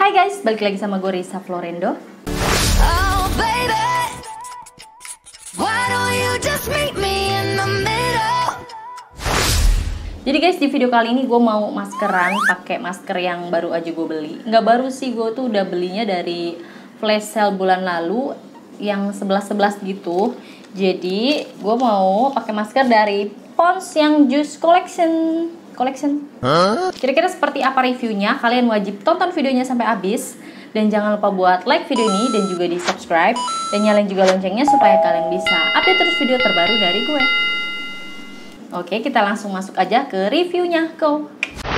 Hai guys, balik lagi sama gue Risa Florendo. Oh baby, why don't you just meet me in the middle? Jadi guys, di video kali ini gue mau maskeran pakai masker yang baru aja gue beli. Nggak baru sih, gue tuh udah belinya dari flash sale bulan lalu yang 11-11 gitu. Jadi gue mau pakai masker dari Pond's yang Juice Collection. Kira-kira seperti apa reviewnya? Kalian wajib tonton videonya sampai habis. Dan jangan lupa buat like video ini dan juga di subscribe. Dan nyalain juga loncengnya supaya kalian bisa update terus video terbaru dari gue. Oke, kita langsung masuk aja ke reviewnya. Go!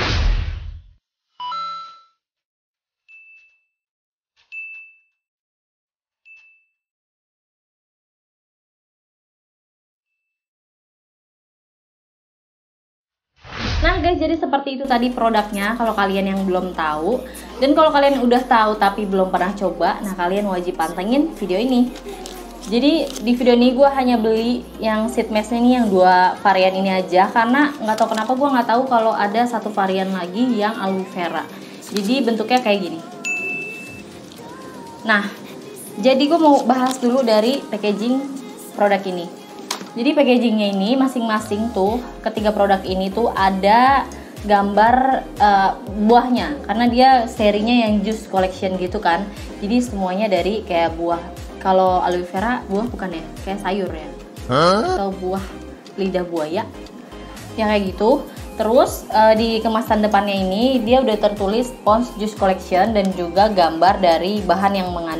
Nah guys, jadi seperti itu tadi produknya kalau kalian yang belum tahu. Dan kalau kalian udah tahu tapi belum pernah coba, nah kalian wajib pantengin video ini. Jadi di video ini gue hanya beli yang sheet masknya ini yang 2 varian ini aja. Karena nggak tahu kenapa gue nggak tahu kalau ada satu varian lagi yang aloe vera. Jadi bentuknya kayak gini. Nah, jadi gue mau bahas dulu dari packaging produk ini. Jadi packagingnya ini masing-masing tuh ketiga produk ini tuh ada gambar buahnya, karena dia serinya yang juice collection gitu kan. Jadi semuanya dari kayak buah. Kalau aloe vera buah bukan ya, kayak sayur ya, atau buah lidah buaya yang kayak gitu. Terus di kemasan depannya ini dia udah tertulis Pond's Juice Collection dan juga gambar dari bahan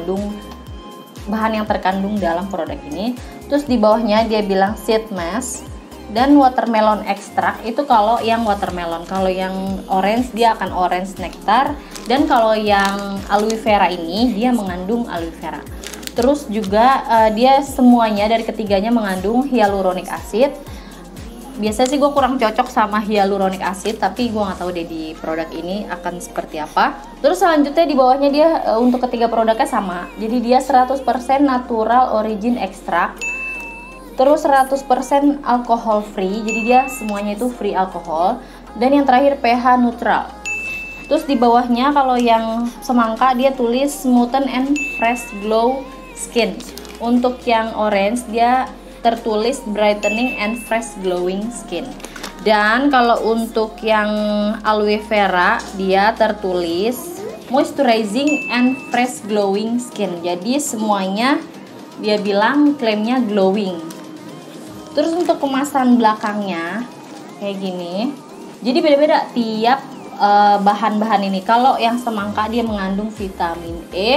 yang terkandung dalam produk ini. Terus di bawahnya dia bilang sheet mask dan watermelon extract. Itu kalau yang watermelon. Kalau yang orange dia akan orange nectar, dan kalau yang aloe vera ini dia mengandung aloe vera. Terus juga dia semuanya dari ketiganya mengandung hyaluronic acid. Biasanya sih gue kurang cocok sama hyaluronic acid, tapi gue nggak tahu deh di produk ini akan seperti apa. Terus selanjutnya di bawahnya dia untuk ketiga produknya sama. Jadi dia 100% natural origin extract. Terus 100% alcohol free. Jadi dia semuanya itu free alkohol. Dan yang terakhir pH neutral. Terus di bawahnya kalau yang semangka dia tulis smoothen and fresh glow skin. Untuk yang orange dia tertulis brightening and fresh glowing skin. Dan kalau untuk yang aloe vera dia tertulis moisturizing and fresh glowing skin. Jadi semuanya dia bilang klaimnya glowing. Terus untuk kemasan belakangnya kayak gini. Jadi beda-beda tiap bahan-bahan ini. Kalau yang semangka dia mengandung vitamin E.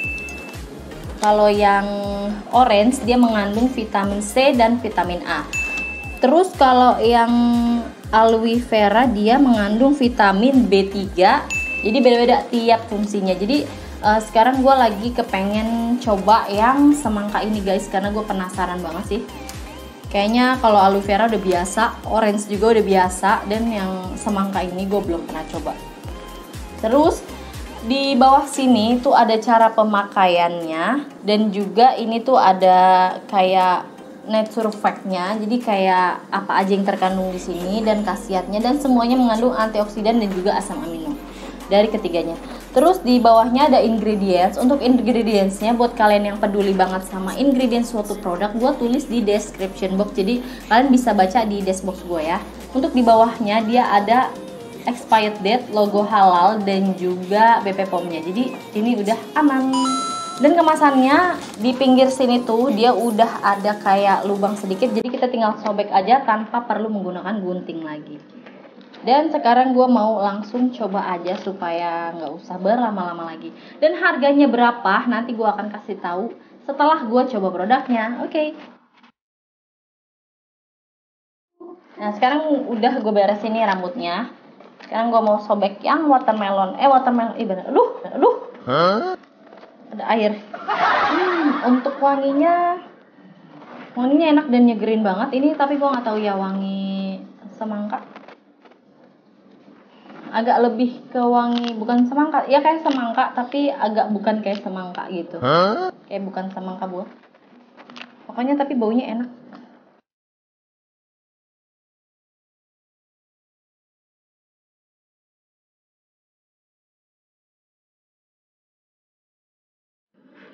Kalau yang orange dia mengandung vitamin C dan vitamin A. Terus kalau yang aloe vera dia mengandung vitamin B3. Jadi beda-beda tiap fungsinya. Jadi sekarang gue lagi kepengen coba yang semangka ini guys, karena gue penasaran banget sih. Kayaknya kalau aloe vera udah biasa, orange juga udah biasa, dan yang semangka ini gue belum pernah coba. Terus di bawah sini tuh ada cara pemakaiannya, dan juga ini tuh ada kayak nature fact-nya. Jadi kayak apa aja yang terkandung di sini dan khasiatnya, dan semuanya mengandung antioksidan dan juga asam amino dari ketiganya. Terus di bawahnya ada ingredients. Untuk ingredientsnya buat kalian yang peduli banget sama ingredients suatu produk, gue tulis di description box. Jadi kalian bisa baca di dashbox gue ya. Untuk di bawahnya dia ada expired date, logo halal, dan juga BP POM-nya. Jadi ini udah aman. Dan kemasannya di pinggir sini tuh dia udah ada kayak lubang sedikit. Jadi kita tinggal sobek aja tanpa perlu menggunakan gunting lagi. Dan sekarang gue mau langsung coba aja supaya nggak usah berlama-lama lagi. Dan harganya berapa nanti gue akan kasih tahu setelah gue coba produknya. Oke. Nah sekarang udah gue beresin nih rambutnya. Sekarang gue mau sobek yang watermelon. Bener. Aduh. Ada air. Untuk wanginya enak dan nyegerin banget. Ini tapi gue nggak tahu ya wangi semangka. Agak lebih ke wangi, bukan semangka ya, kayak semangka tapi agak bukan kayak semangka gitu. Kayak bukan semangka buah pokoknya, tapi baunya enak.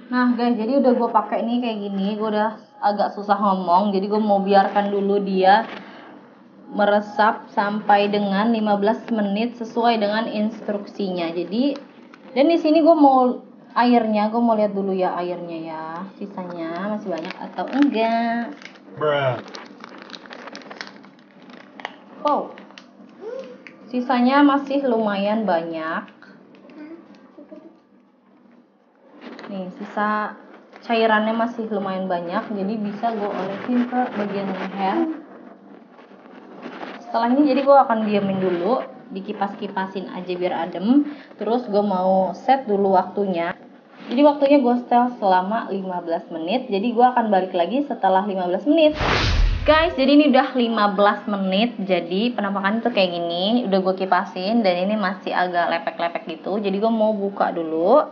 Nah guys, jadi udah gue pakai nih kayak gini. Gue udah agak susah ngomong, jadi gue mau biarkan dulu dia meresap sampai dengan 15 menit sesuai dengan instruksinya. Jadi, dan di sini gue mau airnya, gue mau lihat dulu ya airnya ya, sisanya masih banyak atau enggak. Wow, sisanya masih lumayan banyak. Nih, sisa cairannya masih lumayan banyak, jadi bisa gue olesin ke bagian leher. Setelah ini jadi gue akan diamin dulu, dikipas-kipasin aja biar adem. Terus gue mau set dulu waktunya. Jadi waktunya gue setel selama 15 menit. Jadi gue akan balik lagi setelah 15 menit. Guys, jadi ini udah 15 menit. Jadi penampakannya tuh kayak gini. Udah gue kipasin dan ini masih agak lepek-lepek gitu. Jadi gue mau buka dulu.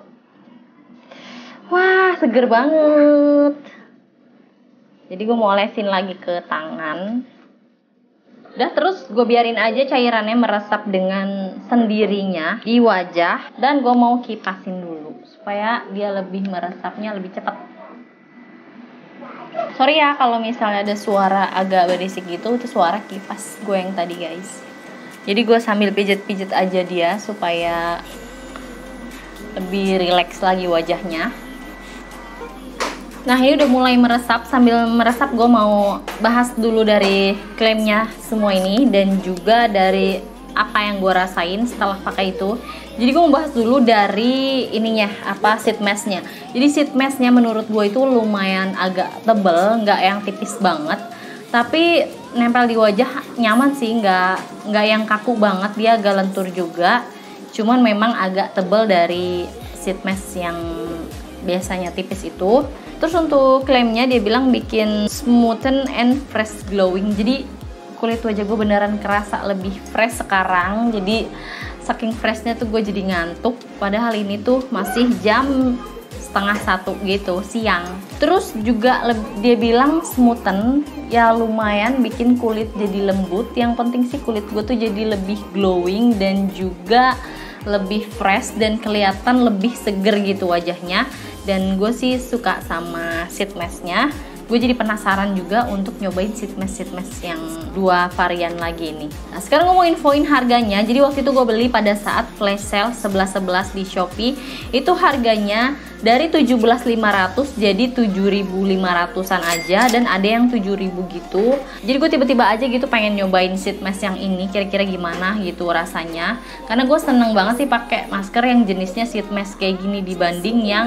Wah, seger banget. Jadi gue mau olesin lagi ke tangan. Udah, terus gue biarin aja cairannya meresap dengan sendirinya di wajah. Dan gue mau kipasin dulu supaya dia lebih meresapnya lebih cepat. Sorry ya kalau misalnya ada suara agak berisik gitu, itu suara kipas gue yang tadi guys. Jadi gue sambil pijet-pijet aja dia supaya lebih rileks lagi wajahnya. Nah ini udah mulai meresap. Sambil meresap gue mau bahas dulu dari klaimnya semua ini dan juga dari apa yang gue rasain setelah pakai itu. Jadi gue mau bahas dulu dari ininya, apa, sheet mask-nya. Jadi sheet mask-nya menurut gue itu lumayan agak tebel, nggak yang tipis banget, tapi nempel di wajah nyaman sih, nggak yang kaku banget, dia agak lentur juga. Cuman memang agak tebel dari sheet mask yang biasanya tipis itu. Terus untuk klaimnya dia bilang bikin smoothen and fresh glowing. Jadi kulit wajah gue beneran kerasa lebih fresh sekarang. Jadi saking freshnya tuh gue jadi ngantuk. Padahal ini tuh masih jam 12:30 gitu siang. Terus juga dia bilang smoothen, ya lumayan bikin kulit jadi lembut. Yang penting sih kulit gue tuh jadi lebih glowing dan juga lebih fresh dan kelihatan lebih seger gitu wajahnya. Dan gue sih suka sama sheet mask-nya. Gue jadi penasaran juga untuk nyobain sheet mask yang dua varian lagi ini. Nah sekarang gue mau infoin harganya. Jadi waktu itu gue beli pada saat flash sale 11.11 di Shopee. Itu harganya dari 17.500 jadi 7.500an aja, dan ada yang 7.000 gitu. Jadi gue tiba-tiba aja gitu pengen nyobain sheet mask yang ini, kira-kira gimana gitu rasanya. Karena gue seneng banget sih pakai masker yang jenisnya sheet mask kayak gini dibanding yang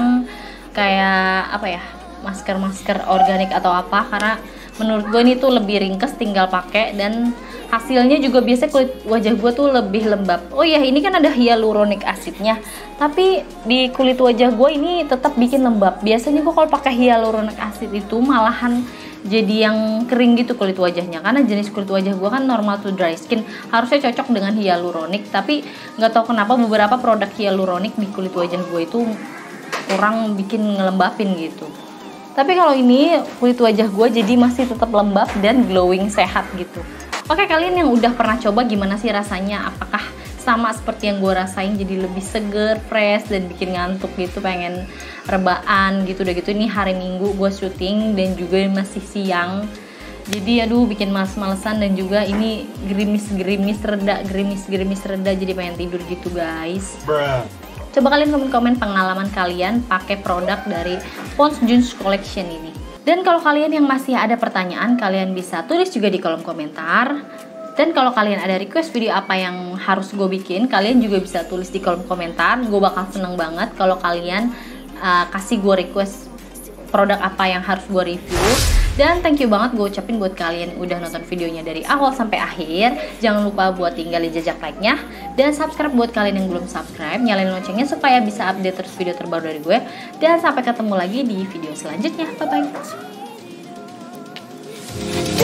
kayak apa ya, masker organik atau apa. Karena menurut gue ini tuh lebih ringkes tinggal pakai, dan hasilnya juga biasanya kulit wajah gue tuh lebih lembab. Oh iya, ini kan ada hyaluronic acidnya, tapi di kulit wajah gue ini tetap bikin lembab. Biasanya gue kalau pakai hyaluronic acid itu malahan jadi yang kering gitu kulit wajahnya, karena jenis kulit wajah gue kan normal to dry skin, harusnya cocok dengan hyaluronic. Tapi nggak tahu kenapa beberapa produk hyaluronic di kulit wajah gue itu kurang bikin ngelembapin gitu. Tapi kalau ini kulit wajah gue jadi masih tetap lembab dan glowing, sehat gitu. Oke, kalian yang udah pernah coba gimana sih rasanya? Apakah sama seperti yang gue rasain, jadi lebih seger, fresh, dan bikin ngantuk gitu, pengen rebaan gitu. Udah gitu ini hari Minggu gue syuting dan juga masih siang. Jadi aduh bikin males-malesan, dan juga ini gerimis-gerimis reda, jadi pengen tidur gitu guys. Coba kalian komen-komen pengalaman kalian pakai produk dari Pond's Juice Collection ini. Dan kalau kalian yang masih ada pertanyaan, kalian bisa tulis juga di kolom komentar. Dan kalau kalian ada request video apa yang harus gue bikin, kalian juga bisa tulis di kolom komentar. Gue bakal seneng banget kalau kalian kasih gue request produk apa yang harus gue review. Dan thank you banget gue ucapin buat kalian yang udah nonton videonya dari awal sampai akhir. Jangan lupa buat tinggalin jejak like-nya. Dan subscribe buat kalian yang belum subscribe. Nyalain loncengnya supaya bisa update terus video terbaru dari gue. Dan sampai ketemu lagi di video selanjutnya. Bye-bye.